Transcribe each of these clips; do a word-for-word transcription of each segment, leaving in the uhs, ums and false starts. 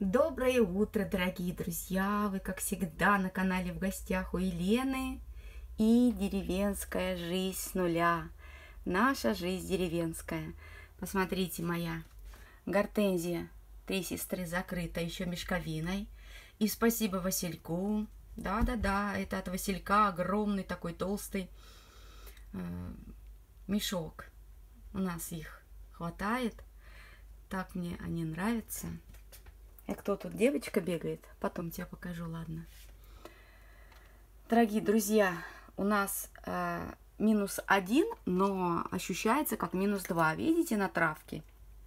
Доброе утро, дорогие друзья! Вы, как всегда, на канале в гостях у Елены и деревенская жизнь с нуля. Наша жизнь деревенская. Посмотрите, моя гортензия «Три сестры» закрыта еще мешковиной. И спасибо Васильку. Да-да-да, это от Василька огромный такой толстый э, мешок. У нас их хватает. Так мне они нравятся. И кто тут? Девочка бегает? Потом тебе покажу, ладно. Дорогие друзья, у нас э, минус один, но ощущается как минус два. Видите, на травке?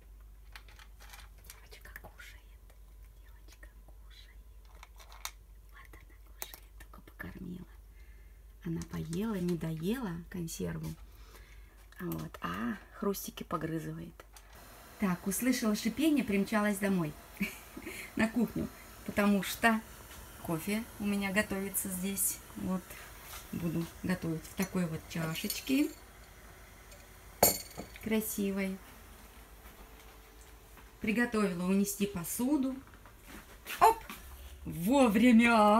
Девочка кушает. Девочка кушает. Вот она кушает. Только покормила. Она поела, не доела консерву. Вот. А хрустики погрызывает. Так, услышала шипение, примчалась домой. На кухню, потому что кофе у меня готовится здесь. Вот, буду готовить в такой вот чашечке красивой. Приготовила унести посуду. Оп! Вовремя!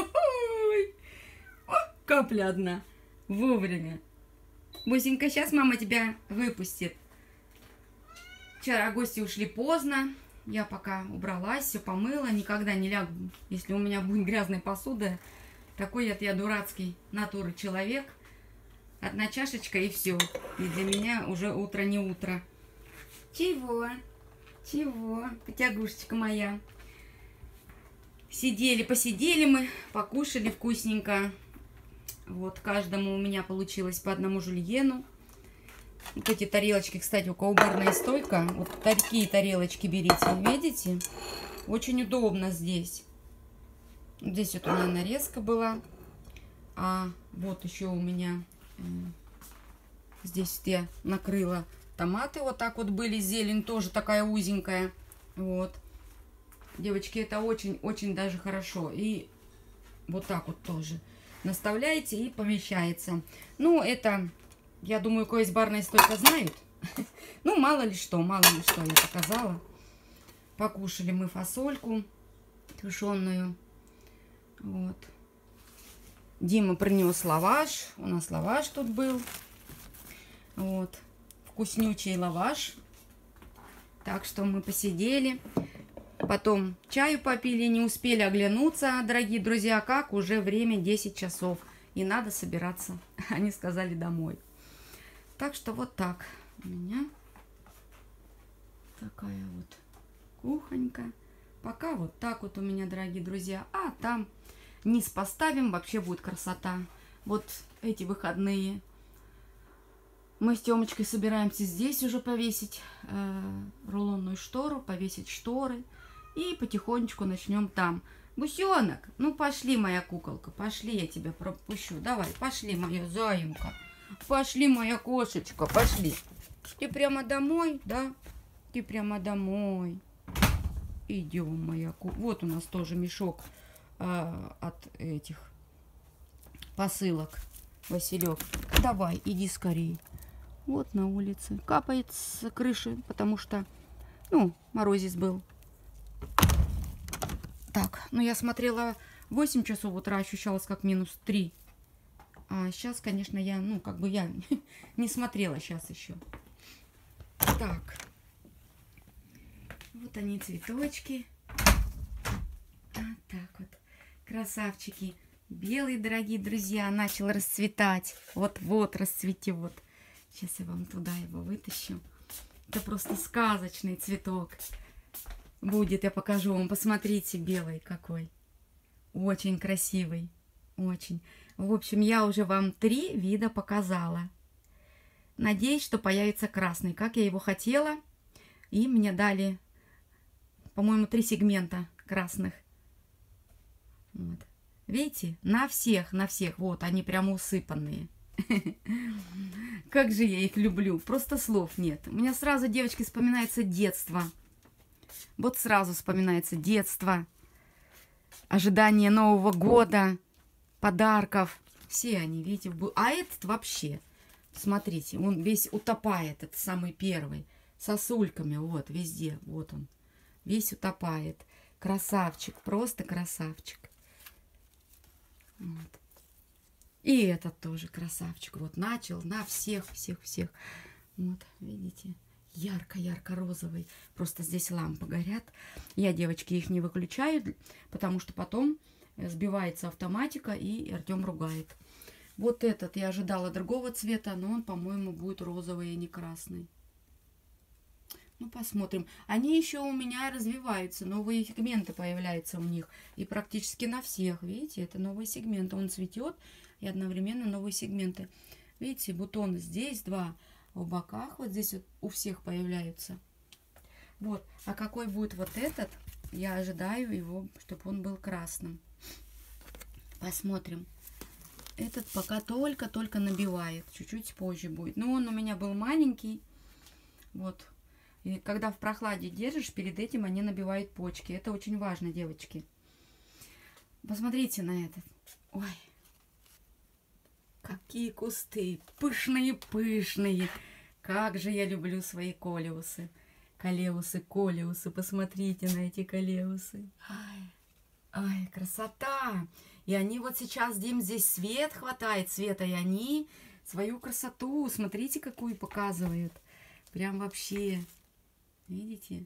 О, капля одна. Вовремя. Бусенька, сейчас мама тебя выпустит. Вчера гости ушли поздно. Я пока убралась, все помыла, никогда не лягу, если у меня будет грязная посуда. Такой вот я дурацкий натуры человек. Одна чашечка и все. И для меня уже утро не утро. Чего? Чего? Котягушечка моя. Сидели, посидели мы, покушали вкусненько. Вот, каждому у меня получилось по одному жульену. Вот эти тарелочки, кстати, у кого барная стойка, вот такие тарелочки берите, видите? Очень удобно здесь. Здесь вот у меня нарезка была, а вот еще у меня э, здесь я накрыла томаты, вот так вот были, зелень тоже такая узенькая, вот. Девочки, это очень-очень даже хорошо, и вот так вот тоже наставляете и помещается. Ну, это... Я думаю, кое из барной стойка знают. Ну, мало ли что, мало ли что я показала. Покушали мы фасольку тушеную. Вот. Дима принес лаваш. У нас лаваш тут был. Вот. Вкуснючий лаваш. Так что мы посидели. Потом чаю попили, не успели оглянуться, дорогие друзья, как уже время десять часов. И надо собираться. Они сказали домой. Так что вот так у меня такая вот кухонька. Пока вот так вот у меня, дорогие друзья. А там низ поставим, вообще будет красота. Вот эти выходные мы с Тёмочкой собираемся здесь уже повесить э, рулонную штору, повесить шторы. И потихонечку начнем там. Бусенок, ну пошли, моя куколка, пошли, я тебя пропущу. Давай, пошли, моя заюмка. Пошли, моя кошечка, пошли. Ты прямо домой, да? Ты прямо домой. Идем, моя ку... Вот у нас тоже мешок а, от этих посылок. Василек, давай, иди скорее. Вот на улице. Капает с крыши, потому что, ну, морозец был. Так, ну я смотрела восемь часов утра, ощущалось как минус три. А сейчас, конечно, я, ну, как бы я не смотрела сейчас еще. Так. Вот они, цветочки. Вот так вот. Красавчики. Белый, дорогие друзья, начал расцветать. Вот-вот расцветет. Сейчас я вам туда его вытащу. Это просто сказочный цветок. Будет, я покажу вам. Посмотрите, белый какой. Очень красивый. Очень. В общем, я уже вам три вида показала. Надеюсь, что появится красный, как я его хотела. И мне дали, по-моему, три сегмента красных. Вот. Видите? На всех, на всех. Вот, они прямо усыпанные. Как же я их люблю. Просто слов нет. У меня сразу, девочки, вспоминается детство. Вот сразу вспоминается детство. Ожидание Нового года. Подарков. Все они, видите, а этот вообще, смотрите, он весь утопает, это самый первый, сосульками, вот, везде, вот он, весь утопает. Красавчик, просто красавчик. Вот. И этот тоже красавчик. Вот начал на всех, всех, всех. Вот, видите, ярко-ярко-розовый. Просто здесь лампы горят. Я, девочки, их не выключаю, потому что потом сбивается автоматика, и Артем ругает. Вот этот я ожидала другого цвета, но он, по-моему, будет розовый, а не красный. Ну, посмотрим. Они еще у меня развиваются, новые сегменты появляются у них. И практически на всех, видите, это новые сегменты. Он цветет, и одновременно новые сегменты. Видите, бутоны здесь два, в боках вот здесь вот у всех появляются. Вот. А какой будет вот этот, я ожидаю его, чтобы он был красным. Посмотрим. Этот пока только-только набивает. Чуть-чуть позже будет. Но он у меня был маленький. Вот. И когда в прохладе держишь, перед этим они набивают почки. Это очень важно, девочки. Посмотрите на этот. Ой. Какие кусты. Пышные-пышные. Как же я люблю свои колеусы. Колеусы, колеусы. Посмотрите на эти колеусы. Ай. Ай, красота. И они вот сейчас, Дим, здесь свет хватает, света. И они свою красоту, смотрите, какую показывают. Прям вообще. Видите?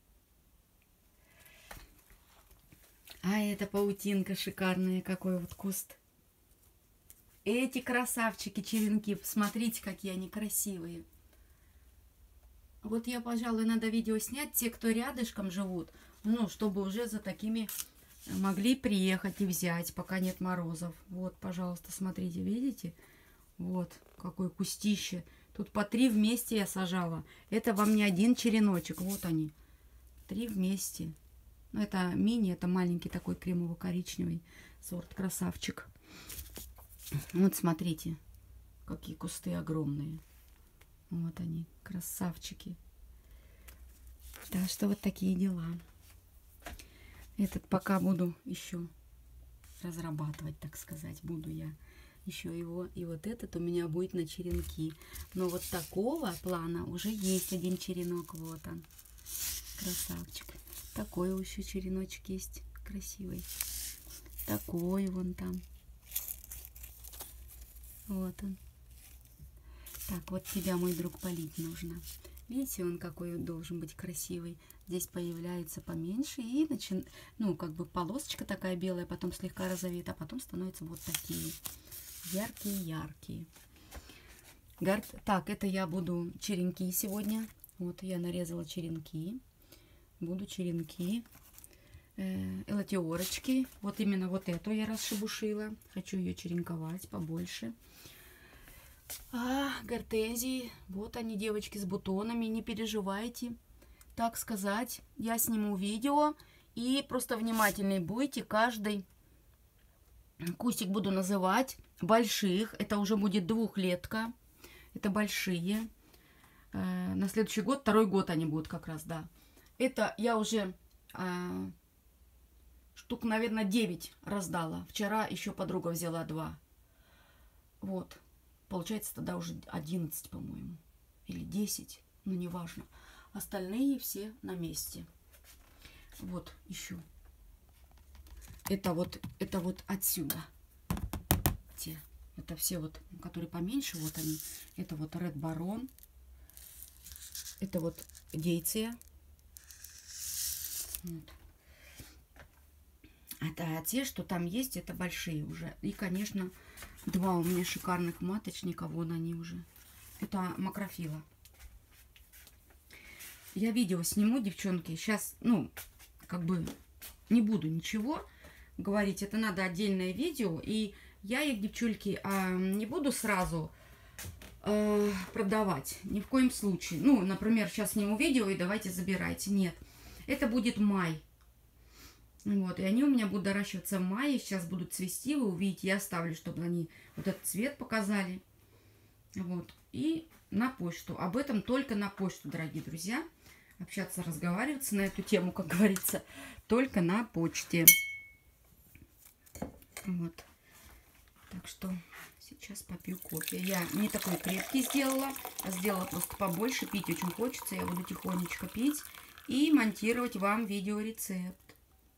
А это паутинка шикарная, какой вот куст. Эти красавчики, черенки, посмотрите, какие они красивые. Вот я, пожалуй, надо видео снять, те, кто рядышком живут, ну, чтобы уже за такими могли приехать и взять, пока нет морозов. Вот, пожалуйста, смотрите, видите? Вот, какое кустище. Тут по три вместе я сажала. Это вам не один череночек. Вот они. Три вместе. Ну, это мини, это маленький такой кремово-коричневый сорт. Красавчик. Вот, смотрите, какие кусты огромные. Вот они, красавчики. Так что вот такие дела. Этот пока буду еще разрабатывать, так сказать. Буду я еще его. И вот этот у меня будет на черенки. Но вот такого плана уже есть один черенок. Вот он. Красавчик. Такой еще череночек есть. Красивый. Такой вон там. Вот он. Так, вот тебя, мой друг, полить нужно. Видите, он какой должен быть красивый. Здесь появляется поменьше и начин... ну, как бы полосочка такая белая, потом слегка розовеет, а потом становятся вот такие яркие-яркие. Гар... Так, это я буду черенки сегодня. Вот я нарезала черенки. Буду черенки. Э, элатиорочки. Вот именно вот эту я расшебушила. Хочу ее черенковать побольше. А, гортензии. Вот они, девочки, с бутонами. Не переживайте. Так сказать, я сниму видео. И просто внимательнее будете. Каждый кустик буду называть. Больших. Это уже будет двухлетка. Это большие. Э, на следующий год, второй год они будут как раз, да. Это я уже э, штук, наверное, девять раздала. Вчера еще подруга взяла два. Вот. Получается тогда уже одиннадцать, по-моему. Или десять. Ну, неважно. Остальные все на месте. Вот еще. Это вот, это вот отсюда. Те. Это все вот, которые поменьше. Вот они. Это вот Red Baron. Это вот Дейция. Вот. А те, что там есть, это большие уже. И, конечно, два у меня шикарных маточника. Вон они уже. Это макрофила. Я видео сниму, девчонки. Сейчас, ну, как бы не буду ничего говорить. Это надо отдельное видео. И я их, девчульки, не буду сразу продавать. Ни в коем случае. Ну, например, сейчас сниму видео и давайте забирайте. Нет. Это будет май. Вот, и они у меня будут доращиваться в мае. Сейчас будут цвести. Вы увидите, я оставлю, чтобы они вот этот цвет показали. Вот. И на почту. Об этом только на почту, дорогие друзья. Общаться, разговаривать на эту тему, как говорится, только на почте. Вот. Так что сейчас попью кофе. Я не такой крепкий сделала, а сделала просто побольше. Пить очень хочется. Я буду тихонечко пить и монтировать вам видеорецепт.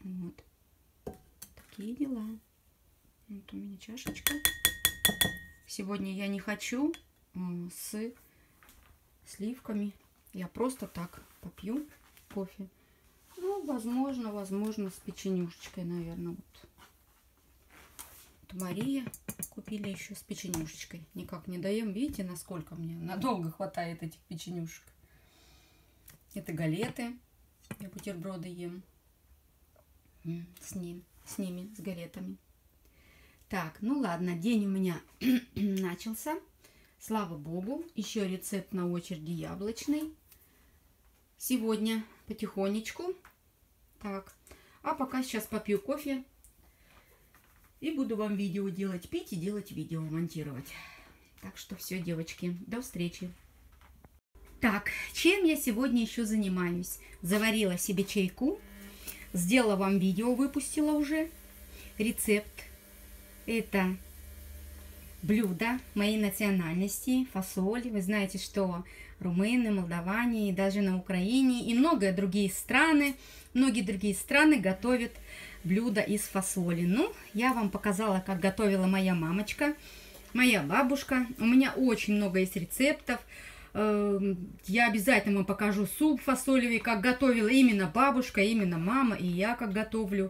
Вот. Такие дела. Вот у меня чашечка. Сегодня я не хочу с сливками. Я просто так попью кофе. Ну, возможно, возможно, с печенюшечкой, наверное. Вот. Вот Мария купили еще с печенюшечкой. Никак не даем. Видите, насколько мне надолго хватает этих печенюшек. Это галеты. Я бутерброды ем. С ним, с ними, с галетами. Так, ну ладно, день у меня начался. Слава богу. Еще рецепт на очереди яблочный. Сегодня потихонечку. Так, а пока сейчас попью кофе. И буду вам видео делать, пить и делать видео, монтировать. Так что все, девочки, до встречи. Так, чем я сегодня еще занимаюсь? Заварила себе чайку. Сделала вам видео, выпустила уже. Рецепт. Это блюдо моей национальности, фасоль. Вы знаете, что румыны, молдаване, и даже на Украине, и многие другие страны, многие другие страны готовят блюда из фасоли. Ну, я вам показала, как готовила моя мамочка, моя бабушка. У меня очень много есть рецептов. Я обязательно вам покажу суп фасолевый, как готовила именно бабушка, именно мама, и я как готовлю.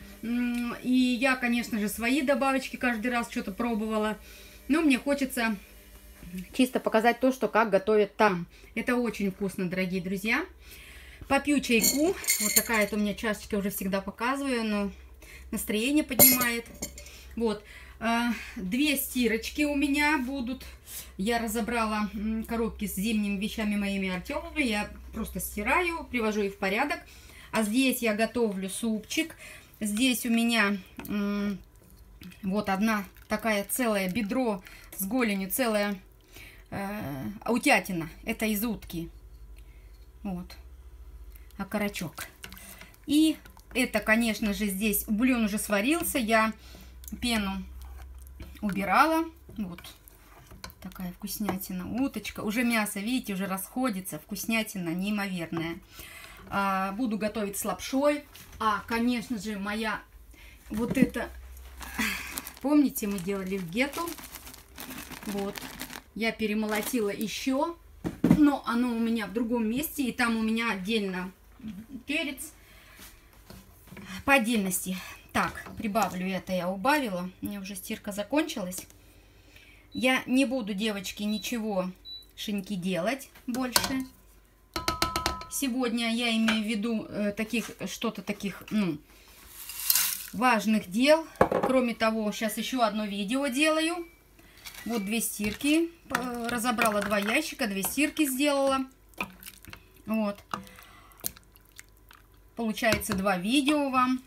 И я, конечно же, свои добавочки каждый раз что-то пробовала. Но мне хочется чисто показать то, что как готовят там. Это очень вкусно, дорогие друзья. Попью чайку. Вот такая вот у меня чашечка, уже всегда показываю, но настроение поднимает. Вот. Две стирочки у меня будут. Я разобрала коробки с зимними вещами моими Артемовыми. Я просто стираю, привожу их в порядок. А здесь я готовлю супчик. Здесь у меня вот одна такая целое бедро с голенью, целая э, аутятина. Это из утки. Вот. Окорочок. И это, конечно же, здесь бульон уже сварился. Я пену убирала. Вот. Такая вкуснятина. Уточка. Уже мясо, видите, уже расходится. Вкуснятина неимоверная. А, буду готовить с лапшой. А, конечно же, моя вот это... Помните, мы делали в гетто. Вот. Я перемолотила еще. Но оно у меня в другом месте. И там у меня отдельно перец. По отдельности. Так, прибавлю это. Я убавила. У меня уже стирка закончилась. Я не буду, девочки, ничего шиньки делать больше. Сегодня я имею в виду э, таких, что-то таких, ну, важных дел. Кроме того, сейчас еще одно видео делаю. Вот две стирки. Разобрала два ящика, две стирки сделала. Вот. Получается два видео вам.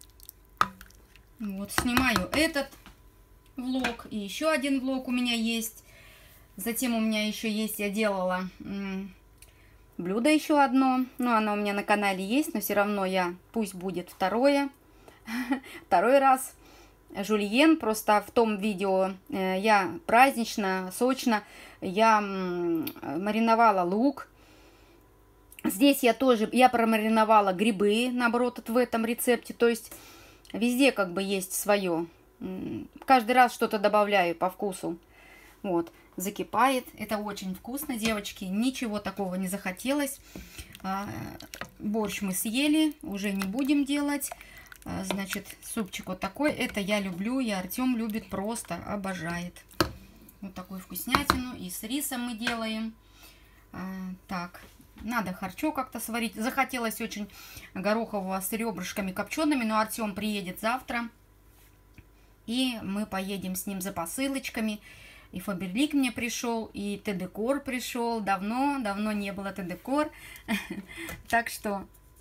Вот, снимаю этот влог. И еще один влог у меня есть. Затем у меня еще есть, я делала блюдо еще одно. Ну, оно у меня на канале есть, но все равно я, пусть будет второе. Второй раз. Жульен, просто в том видео я празднично, сочно, я мариновала лук. Здесь я тоже, я промариновала грибы, наоборот, в этом рецепте. То есть везде как бы есть свое. Каждый раз что-то добавляю по вкусу. Вот, закипает. Это очень вкусно, девочки. Ничего такого не захотелось. Борщ мы съели, уже не будем делать. Значит, супчик вот такой. Это я люблю, и Артем любит, просто обожает. Вот такую вкуснятину. И с рисом мы делаем. Так, надо харчо как-то сварить. Захотелось очень горохового с ребрышками копчеными, но Артем приедет завтра. И мы поедем с ним за посылочками. И Фаберлик мне пришел, и Т-декор пришел. Давно, давно не было Т-декор. Так что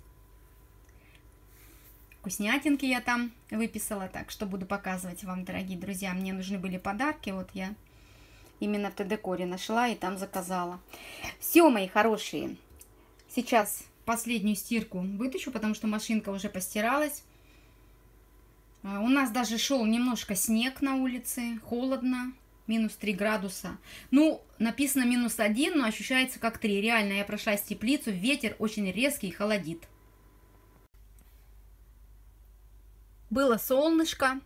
вкуснятинки я там выписала. Так что буду показывать вам, дорогие друзья. Мне нужны были подарки. Вот я именно в Т-декоре нашла и там заказала. Все, мои хорошие. Сейчас последнюю стирку вытащу, потому что машинка уже постиралась. У нас даже шел немножко снег на улице. Холодно. Минус три градуса. Ну, написано минус один, но ощущается как три. Реально, я прошлась в теплицу. Ветер очень резкий и холодит. было солнышко.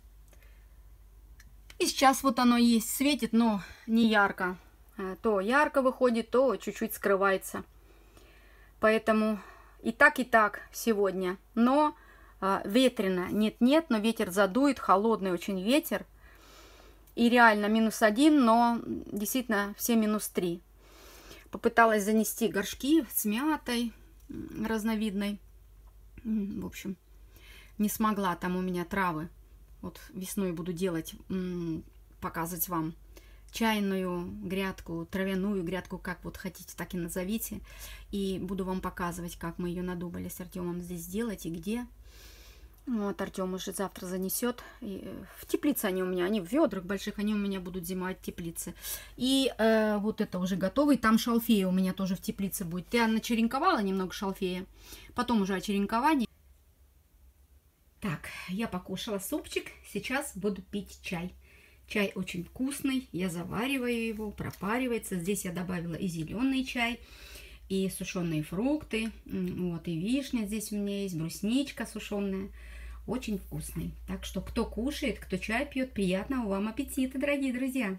И сейчас вот оно есть, светит, но не ярко. То ярко выходит, то чуть-чуть скрывается. Поэтому и так, и так сегодня. Но а, ветрено. Нет-нет, но ветер задует, холодный очень ветер. И реально минус один, но действительно все минус три. Попыталась занести горшки с мятой разновидной. В общем, не смогла. Там у меня травы. Вот весной буду делать, показывать вам чайную грядку, травяную грядку, как вот хотите, так и назовите. И буду вам показывать, как мы ее надумали с Артемом здесь сделать и где. Вот, Артем уже завтра занесет. И в теплице они у меня, они в ведрах больших, они у меня будут зимовать в теплице. И э, вот это уже готовый. Там шалфея у меня тоже в теплице будет. Я начеренковала немного шалфея. Потом уже очеренкование. Так, я покушала супчик. Сейчас буду пить чай. Чай очень вкусный. Я завариваю его, пропаривается. Здесь я добавила и зеленый чай, и сушеные фрукты. Вот, и вишня здесь у меня есть, брусничка сушеная. Очень вкусный. Так что, кто кушает, кто чай пьет, приятного вам аппетита, дорогие друзья.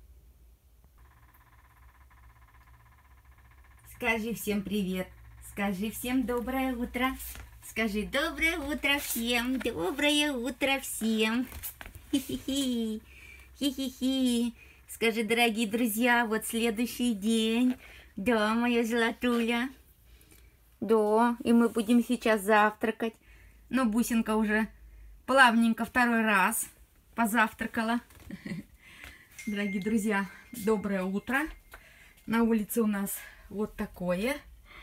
Скажи всем привет. Скажи всем доброе утро. Скажи доброе утро всем. Доброе утро всем. Хи-хи-хи. Хи-хи-хи. Скажи, дорогие друзья, вот следующий день. Да, моя золотуля. Да, и мы будем сейчас завтракать. Но бусинка уже плавненько второй раз позавтракала. Дорогие друзья, доброе утро. На улице у нас вот такое.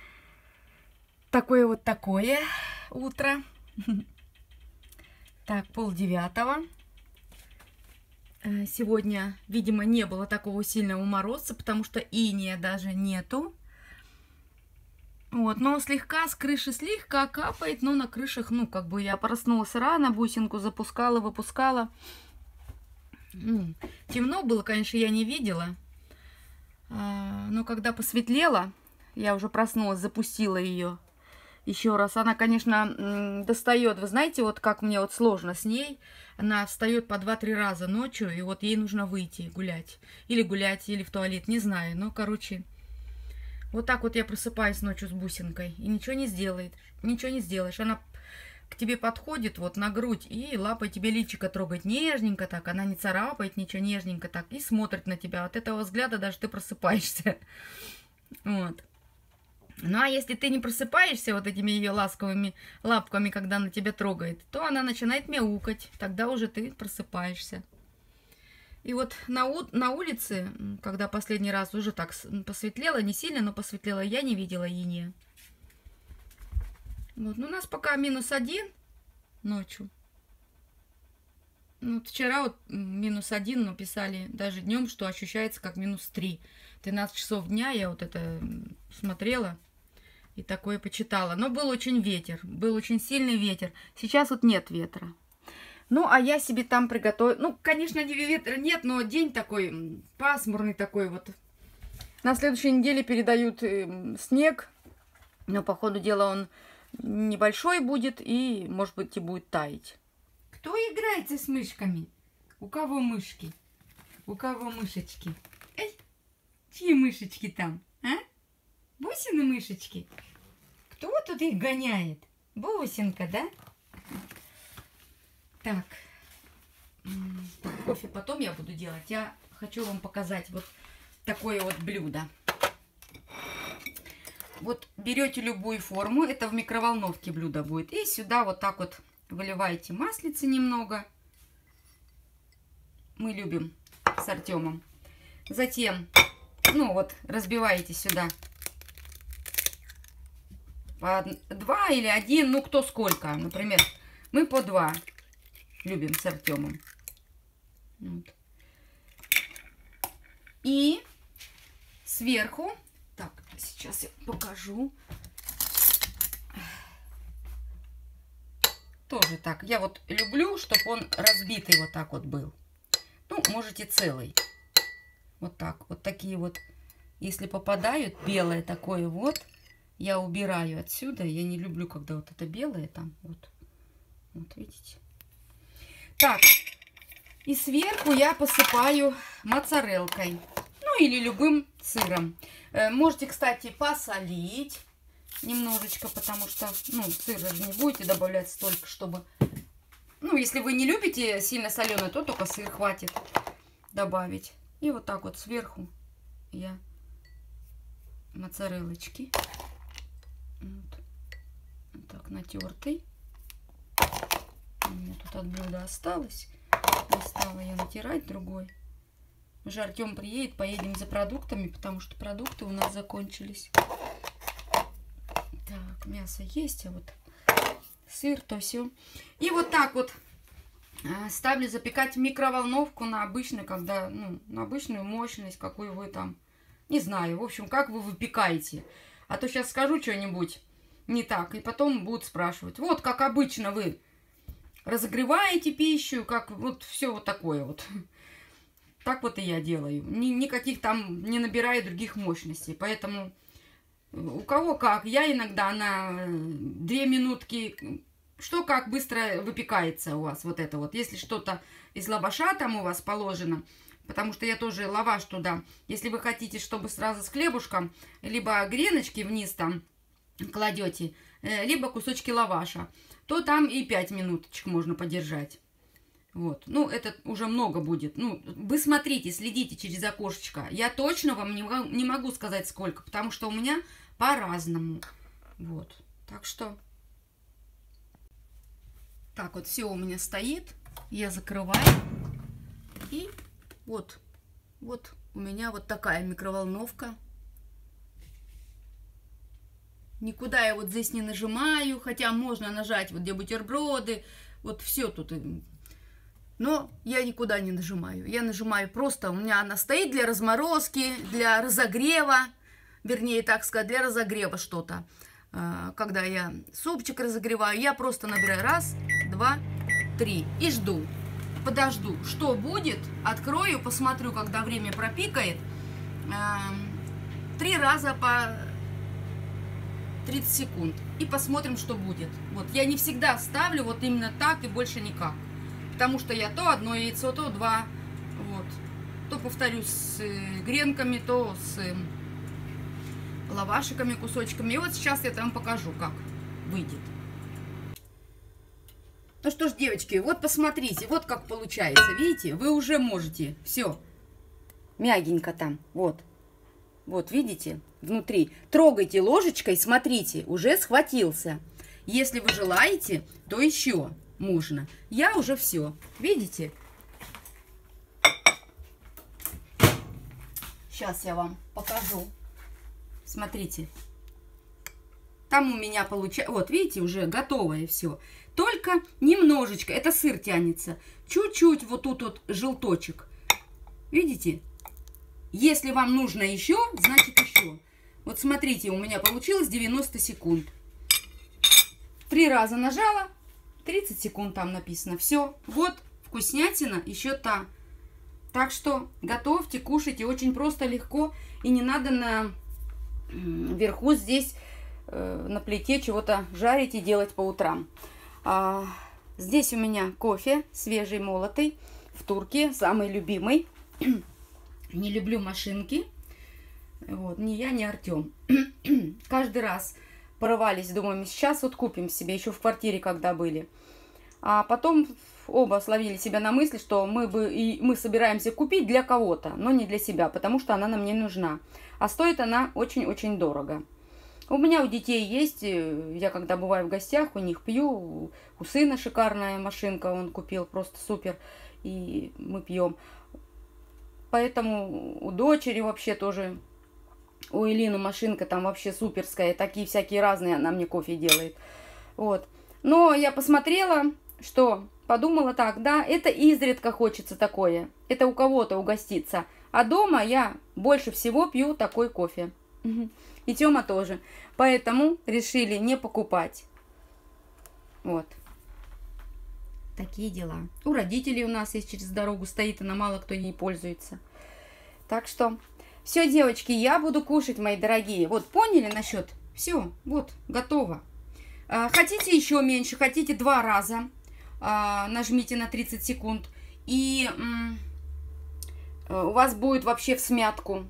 Такое вот такое утро. Так, полдевятого. Сегодня, видимо, не было такого сильного мороза, потому что иния даже нету. Вот, но слегка с крыши слегка капает, но на крышах, ну, как бы я проснулась рано, бусинку запускала, выпускала. Ну, темно было, конечно, я не видела. А, но когда посветлело, я уже проснулась, запустила ее еще раз. Она, конечно, достает, вы знаете, вот как мне вот сложно с ней. Она встает по два-три раза ночью, и вот ей нужно выйти гулять. Или гулять, или в туалет, не знаю. Ну, короче, вот так вот я просыпаюсь ночью с бусинкой, и ничего не сделает. Ничего не сделаешь. Она к тебе подходит вот на грудь, и лапой тебе личико трогает нежненько так. Она не царапает, ничего, нежненько так. И смотрит на тебя. От этого взгляда даже ты просыпаешься. Вот. Ну, а если ты не просыпаешься вот этими ее ласковыми лапками, когда она тебя трогает, то она начинает мяукать. Тогда уже ты просыпаешься. И вот на, у... на улице, когда последний раз уже так посветлело, не сильно, но посветлело, я не видела иния. Вот. Ну, у нас пока минус один ночью. Ну, вот вчера вот минус один, но писали даже днем, что ощущается как минус три. двенадцать часов дня я вот это смотрела. И такое почитала. Но был очень ветер. Был очень сильный ветер. Сейчас вот нет ветра. Ну, а я себе там приготовила... Ну, конечно, ветра нет, но день такой пасмурный такой вот. На следующей неделе передают э, снег. Но, по ходу дела, он небольшой будет и, может быть, и будет таять. Кто играется с мышками? У кого мышки? У кого мышечки? Эй, чьи мышечки там? А? Бусины мышечки? Кто тут их гоняет? Бусинка, да? Так. Кофе потом я буду делать. Я хочу вам показать вот такое вот блюдо. Вот берете любую форму. Это в микроволновке блюдо будет. И сюда вот так вот выливаете маслицы немного. Мы любим с Артемом. Затем, ну вот, разбиваете сюда по два или один, ну кто сколько. Например, мы по два любим с Артемом. Вот. И сверху, так, сейчас я покажу. Тоже так. Я вот люблю, чтобы он разбитый вот так вот был. Ну, можете целый. Вот так. Вот такие вот. Если попадают белое такое вот, я убираю отсюда. Я не люблю, когда вот это белое там. Вот. Вот видите. Так, и сверху я посыпаю моцарелкой. Ну, или любым сыром. Можете, кстати, посолить немножечко, потому что, ну, сыр же не будете добавлять столько, чтобы... Ну, если вы не любите сильно соленое, то только сыр хватит добавить. И вот так вот сверху я моцарелочки. Вот. Вот так натертый. У меня тут от блюда осталось. Не стала я натирать другой. Уже Артем приедет, поедем за продуктами, потому что продукты у нас закончились. Так, мясо есть, а вот сыр, то все. И вот так вот ставлю запекать в микроволновку на обычную, когда, ну, на обычную мощность, какую вы там, не знаю, в общем, как вы выпекаете. А то сейчас скажу что-нибудь не так, и потом будут спрашивать. Вот, как обычно вы разогреваете пищу, как вот все вот такое вот. Так вот и я делаю. Ни, никаких там не набираю других мощностей. Поэтому у кого как. Я иногда на две минутки... Что как быстро выпекается у вас вот это вот. Если что-то из лаваша там у вас положено, потому что я тоже лаваш туда. Если вы хотите, чтобы сразу с хлебушком, либо греночки вниз там кладете, либо кусочки лаваша, то там и пять минуточек можно подержать. Вот. Ну, это уже много будет. Ну, вы смотрите, следите через окошечко. Я точно вам не, не могу сказать сколько, потому что у меня по-разному. Вот. Так что... Так вот, все у меня стоит. Я закрываю. И вот, вот у меня вот такая микроволновка. Никуда я вот здесь не нажимаю, хотя можно нажать вот где бутерброды. Вот все тут. Но я никуда не нажимаю. Я нажимаю просто, у меня она стоит для разморозки, для разогрева. Вернее, так сказать, для разогрева что-то. Когда я супчик разогреваю, я просто набираю раз, два, три и жду. Подожду, что будет, открою, посмотрю, когда время пропикает. Три раза по тридцать секунд. И посмотрим, что будет. Вот, я не всегда ставлю вот именно так и больше никак. Потому что я то одно яйцо, то два. Вот. То повторюсь с гренками, то с лавашиками, кусочками. И вот сейчас я вам покажу, как выйдет. Ну что ж, девочки, вот посмотрите, вот как получается. Видите, вы уже можете. Все. Мягенько там. Вот. Вот, видите, внутри. Трогайте ложечкой, смотрите, уже схватился. Если вы желаете, то еще можно. Я уже все. Видите? Сейчас я вам покажу. Смотрите. Там у меня получается... Вот, видите, уже готовое все. Только немножечко. Это сыр тянется. Чуть-чуть вот тут вот желточек. Видите? Если вам нужно еще, значит еще. Вот смотрите, у меня получилось девяносто секунд. Три раза нажала. тридцать секунд там написано. Все. Вот вкуснятина еще та. Так что готовьте, кушайте. Очень просто, легко. И не надо на... вверху здесь э, на плите чего-то жарить и делать по утрам. А, здесь у меня кофе свежий, молотый, в турке, самый любимый. Не люблю машинки. Вот, ни я, ни Артем. Каждый раз порывались, думаем, сейчас вот купим себе, еще в квартире когда были. А потом оба словили себя на мысли, что мы, бы, и мы собираемся купить для кого-то, но не для себя, потому что она нам не нужна. А стоит она очень-очень дорого. У меня у детей есть, я когда бываю в гостях, у них пью. У сына шикарная машинка, он купил, просто супер. И мы пьем. Поэтому у дочери вообще тоже, у Элины машинка там вообще суперская. Такие всякие разные она мне кофе делает. Вот. Но я посмотрела, что подумала так, да, это изредка хочется такое. Это у кого-то угоститься. А дома я больше всего пью такой кофе. И Тёма тоже. Поэтому решили не покупать. Вот. Такие дела. У родителей у нас есть через дорогу стоит, она мало кто ей пользуется. Так что, все, девочки, я буду кушать, мои дорогие. Вот, поняли насчет? Все, вот, готово. А, хотите еще меньше, хотите два раза, а, нажмите на тридцать секунд, и м, у вас будет вообще в смятку.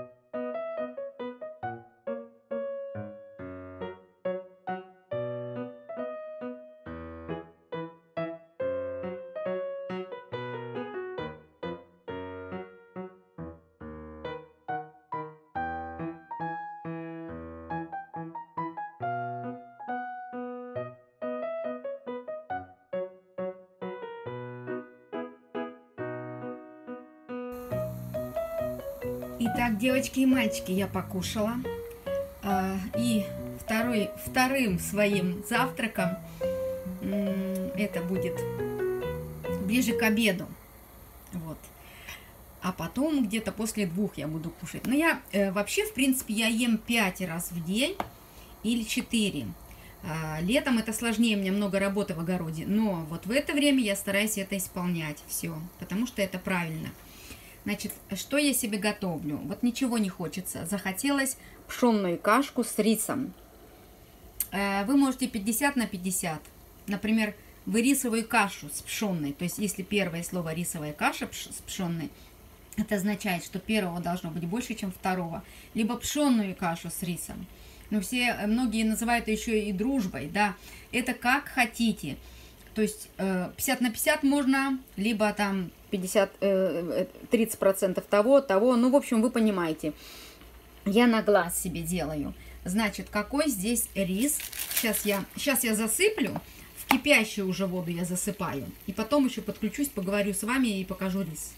Итак, девочки и мальчики, я покушала. И второй, вторым своим завтраком, это будет ближе к обеду. Вот. А потом где-то после двух я буду кушать. Но я вообще, в принципе, я ем пять раз в день или четыре. Летом это сложнее, у меня много работы в огороде. Но вот в это время я стараюсь это исполнять все, потому что это правильно. Значит, что я себе готовлю? Вот ничего не хочется. Захотелось пшенную кашку с рисом. Вы можете пятьдесят на пятьдесят. Например, вы рисовую кашу с пшенной. То есть, если первое слово рисовая каша с пшенной, это означает, что первого должно быть больше, чем второго. Либо пшенную кашу с рисом. Но все, многие называют еще и дружбой, да. Это как хотите. То есть пятьдесят на пятьдесят можно, либо там пятьдесят, тридцать процентов того, того. Ну, в общем, вы понимаете. Я на глаз себе делаю. Значит, какой здесь рис? Сейчас я, сейчас я засыплю. В кипящую уже воду я засыпаю. И потом еще подключусь, поговорю с вами и покажу рис.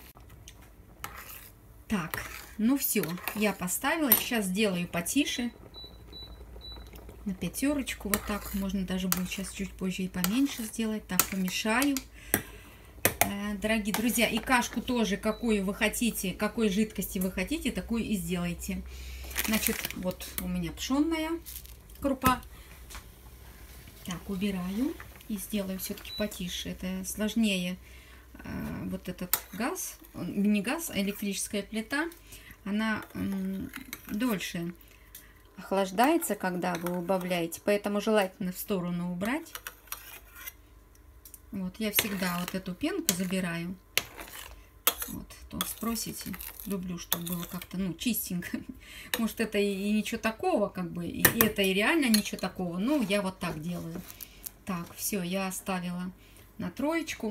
Так, ну все, я поставила. Сейчас сделаю потише. На пятерочку, вот так. Можно даже будет сейчас чуть позже и поменьше сделать. Так, помешаю. Дорогие друзья, и кашку тоже, какую вы хотите, какой жидкости вы хотите, такую и сделайте. Значит, вот у меня пшенная крупа. Так, убираю и сделаю все-таки потише. Это сложнее. Вот этот газ, не газ, а электрическая плита, она дольше охлаждается, когда вы убавляете, поэтому желательно в сторону убрать. Вот, я всегда вот эту пенку забираю. Вот, то спросите, люблю, чтобы было как-то, ну, чистенько. Может, это и, и ничего такого, как бы, и, и это и реально ничего такого, но я вот так делаю. Так, все, я оставила на троечку.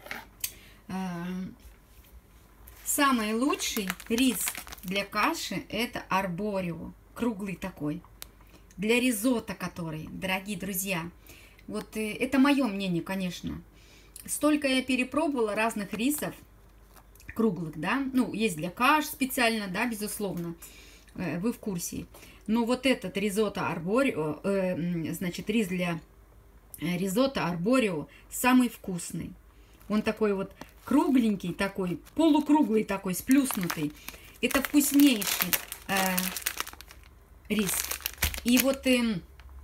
Самый лучший рис для каши — это арборио. Круглый такой. Для ризотто который, дорогие друзья. Вот э, это мое мнение, конечно. Столько я перепробовала разных рисов круглых, да. Ну, есть для каш специально, да, безусловно. Э, вы в курсе. Но вот этот ризотто арборио, э, значит, рис для ризотто арборио самый вкусный. Он такой вот кругленький, такой, полукруглый такой, сплюснутый. Это вкуснейший э, рис. И вот э,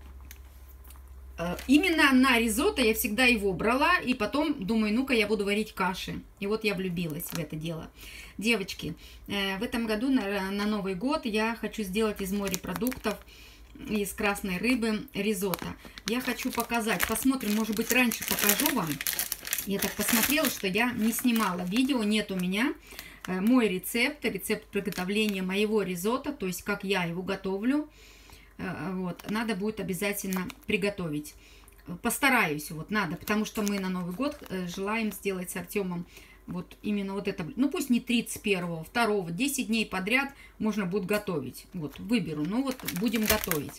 э, именно на ризотто я всегда его брала. И потом думаю, ну-ка я буду варить каши. И вот я влюбилась в это дело. Девочки, э, в этом году на, на Новый год я хочу сделать из морепродуктов, из красной рыбы ризотто. Я хочу показать. Посмотрим, может быть, раньше покажу вам. Я так посмотрела, что я не снимала видео. Нет у меня э, мой рецепт. Рецепт приготовления моего ризотто. То есть, как я его готовлю. Э, вот. Надо будет обязательно приготовить. Постараюсь. Вот надо. Потому что мы на Новый год э, желаем сделать с Артемом вот именно вот это. Ну, пусть не тридцать первого, второго, десять дней подряд можно будет готовить. Вот, выберу. Ну, вот, будем готовить.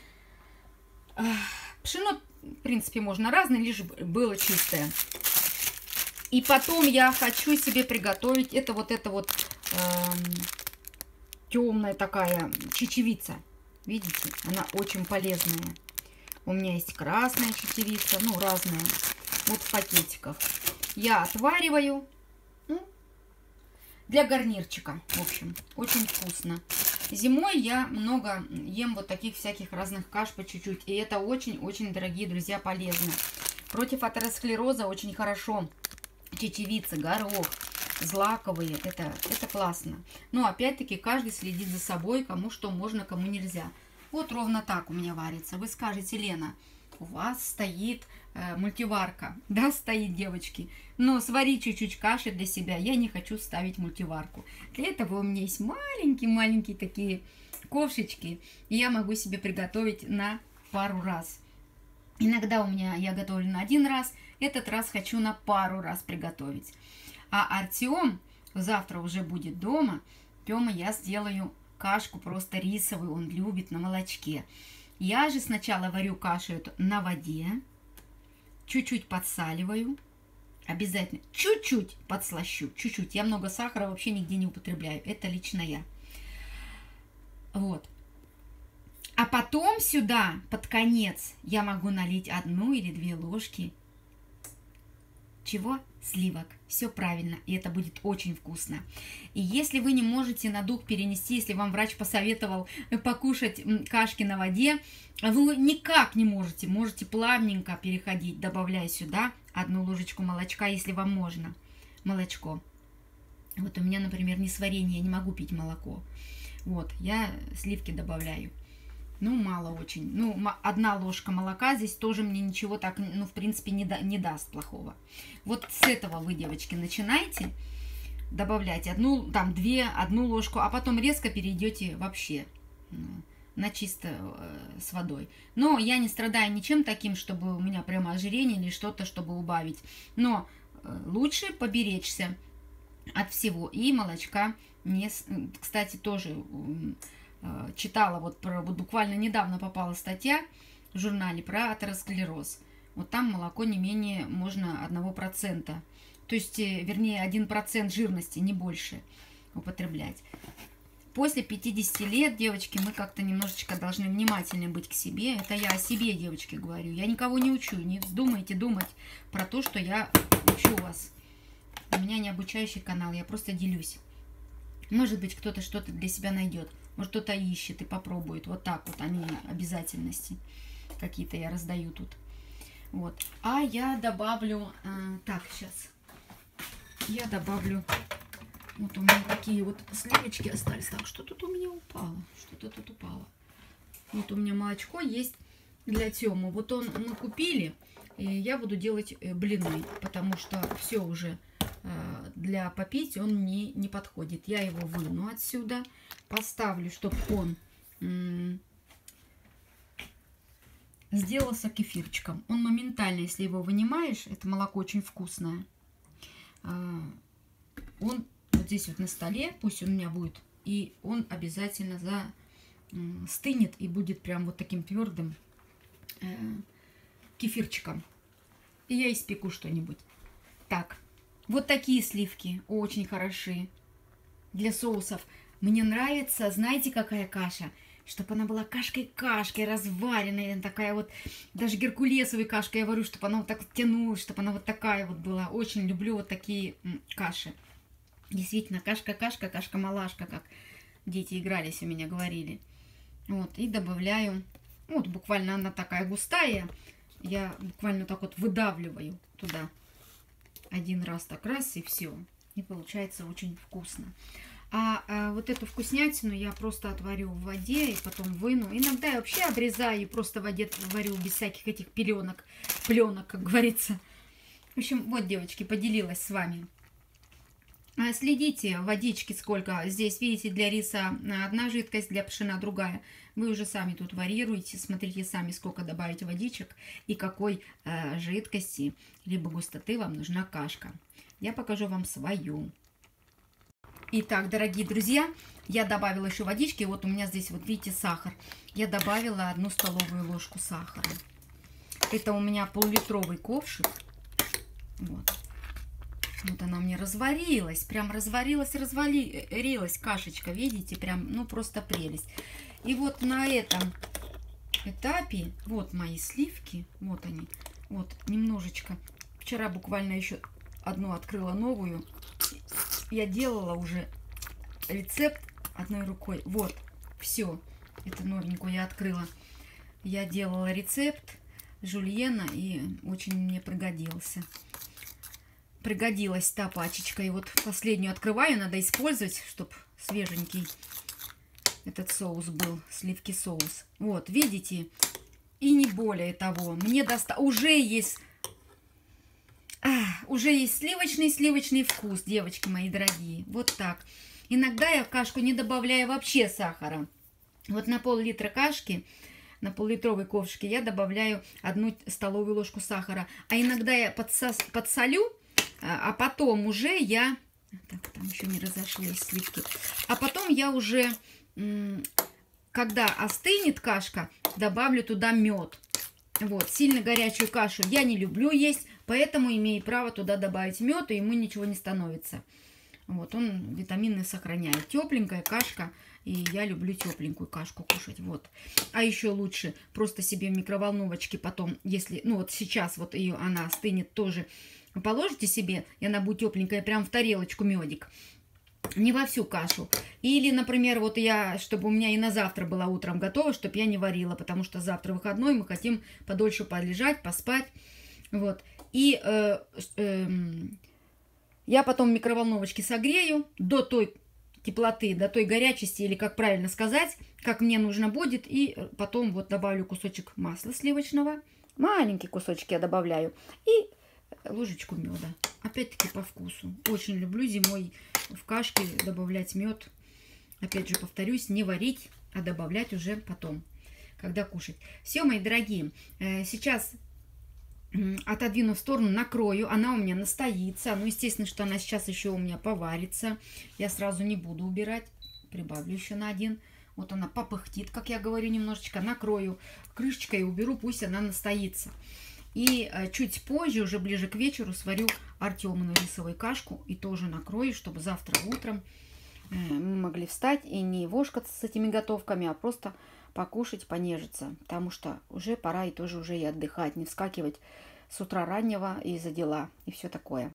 Пшено, в принципе, можно разное, лишь было чистое. И потом я хочу себе приготовить, это вот это вот э, темная такая чечевица. Видите, она очень полезная. У меня есть красная чечевица, ну, разная. Вот в пакетиках. Я отвариваю ну, для гарнирчика. В общем, очень вкусно. Зимой я много ем вот таких всяких разных каш по чуть-чуть. И это очень-очень, дорогие друзья, полезно. Против атеросклероза очень хорошо. Чечевица, горох, злаковые. Это, это классно. Но опять-таки каждый следит за собой, кому что можно, кому нельзя. Вот ровно так у меня варится. Вы скажете, Лена, у вас стоит э, мультиварка. Да, стоит, девочки. Но сварить чуть-чуть каши для себя я не хочу ставить мультиварку. Для этого у меня есть маленькие-маленькие такие ковшечки. И я могу себе приготовить на пару раз. Иногда у меня я готовлю на один раз. Этот раз хочу на пару раз приготовить. А Артем завтра уже будет дома. Тёма я сделаю кашку просто рисовую. Он любит на молочке. Я же сначала варю кашу эту на воде. Чуть-чуть подсаливаю. Обязательно чуть-чуть подслащу. Чуть-чуть. Я много сахара вообще нигде не употребляю. Это лично я. Вот. А потом сюда, под конец, я могу налить одну или две ложки. Чего? Сливок. Все правильно. И это будет очень вкусно. И если вы не можете на дух перенести, если вам врач посоветовал покушать кашки на воде, вы никак не можете. Можете плавненько переходить, добавляя сюда одну ложечку молочка, если вам можно. Молочко. Вот у меня, например, несварение, я не могу пить молоко. Вот, я сливки добавляю. Ну, мало очень. Ну, одна ложка молока здесь тоже мне ничего так, ну, в принципе, не, да, не даст плохого. Вот с этого вы, девочки, начинайте добавлять одну, там, две, одну ложку, а потом резко перейдете вообще ну, на чисто э, с водой. Но я не страдаю ничем таким, чтобы у меня прямо ожирение или что-то, чтобы убавить. Но э, лучше поберечься от всего. И молочка не... Кстати, тоже... читала, вот, про, вот буквально недавно попала статья в журнале про атеросклероз. Вот там молоко не менее можно одного процента. То есть, вернее, один процент жирности, не больше употреблять. После пятидесяти лет, девочки, мы как-то немножечко должны внимательнее быть к себе. Это я о себе, девочки, говорю. Я никого не учу. Не вздумайте думать про то, что я учу вас. У меня не обучающий канал, я просто делюсь. Может быть, кто-то что-то для себя найдет. Может, кто-то ищет и попробует. Вот так вот они обязательности какие-то я раздаю тут. Вот. А я добавлю... А, так, сейчас. Я добавлю... Вот у меня такие вот сливочки остались. Так, что тут у меня упало? Что-то тут упало. Вот у меня молочко есть для Тёмы. Вот он мы купили. И я буду делать блины. Потому что все уже... для попить он не, не подходит. Я его выну отсюда, поставлю, чтобы он сделался кефирчиком. Он моментально, если его вынимаешь, это молоко очень вкусное. Он вот здесь вот на столе, пусть он у меня будет, и он обязательно за стынет и будет прям вот таким твердым кефирчиком. И я испеку что-нибудь. Так. Вот такие сливки очень хороши для соусов. Мне нравится, знаете, какая каша? Чтобы она была кашкой-кашкой, разваренная, такая вот, даже геркулесовой кашкой я варю, чтобы она вот так тянулась, чтобы она вот такая вот была. Очень люблю вот такие каши. Действительно, кашка-кашка, кашка-малашка, как дети игрались у меня, говорили. Вот, и добавляю, вот буквально она такая густая, я буквально так вот выдавливаю туда. Один раз так раз и все. И получается очень вкусно. А, а вот эту вкуснятину я просто отварю в воде и потом выну. Иногда я вообще обрезаю и просто в воде варю без всяких этих пеленок, пленок, как говорится. В общем, вот, девочки, поделилась с вами. Следите, водички сколько. Здесь, видите, для риса одна жидкость, для пшена другая. Вы уже сами тут варьируете. Смотрите сами, сколько добавить водичек и какой э, жидкости либо густоты вам нужна кашка. Я покажу вам свою. Итак, дорогие друзья, я добавила еще водички. Вот у меня здесь, вот видите, сахар. Я добавила одну столовую ложку сахара. Это у меня полулитровый ковшик. Вот. Вот она мне разварилась, прям разварилась, развалилась кашечка, видите, прям, ну, просто прелесть. И вот на этом этапе, вот мои сливки, вот они, вот, немножечко. Вчера буквально еще одну открыла новую. Я делала уже рецепт одной рукой. Вот, все, эту новенькую я открыла. Я делала рецепт жульена, и очень мне пригодился. Пригодилась та пачечка. И вот последнюю открываю. Надо использовать, чтобы свеженький этот соус был. Сливки соус. Вот, видите, И не более того. Мне доста... уже есть... А, уже есть сливочный сливочный вкус, девочки мои дорогие. Вот так. Иногда я в кашку не добавляю вообще сахара. Вот на пол-литра кашки, на пол-литровой ковшике я добавляю одну столовую ложку сахара. А иногда я подсос... подсолю, а потом уже я... Так, там еще не разошлись сливки. А потом я уже, когда остынет кашка, добавлю туда мед. Вот, сильно горячую кашу я не люблю есть, поэтому имею право туда добавить мед, и ему ничего не становится. Вот, он витамины сохраняет. Тепленькая кашка, и я люблю тепленькую кашку кушать. Вот. А еще лучше просто себе в микроволновочке потом, если, ну вот сейчас вот ее, она остынет тоже, положите себе, и она будет тепленькая, прям в тарелочку медик. Не во всю кашу. Или, например, вот я, чтобы у меня и на завтра была утром готова, чтобы я не варила, потому что завтра выходной, мы хотим подольше полежать, поспать. Вот. И э, э, я потом в микроволновочке согрею до той теплоты, до той горячести, или как правильно сказать, как мне нужно будет. И потом вот добавлю кусочек масла сливочного. Маленький кусочек я добавляю. И ложечку меда. Опять-таки по вкусу. Очень люблю зимой в кашке добавлять мед. Опять же повторюсь, не варить, а добавлять уже потом, когда кушать. Все, мои дорогие, сейчас отодвину в сторону, накрою. Она у меня настоится. Ну, естественно, что она сейчас еще у меня поварится. Я сразу не буду убирать. Прибавлю еще на один. Вот она попыхтит, как я говорю, немножечко. Накрою крышечкой и уберу, пусть она настоится. И чуть позже, уже ближе к вечеру, сварю Артемину рисовую кашку. И тоже накрою, чтобы завтра утром мы могли встать и не вошкаться с этими готовками, а просто покушать, понежиться. Потому что уже пора и тоже уже и отдыхать. Не вскакивать с утра раннего и за дела. И все такое.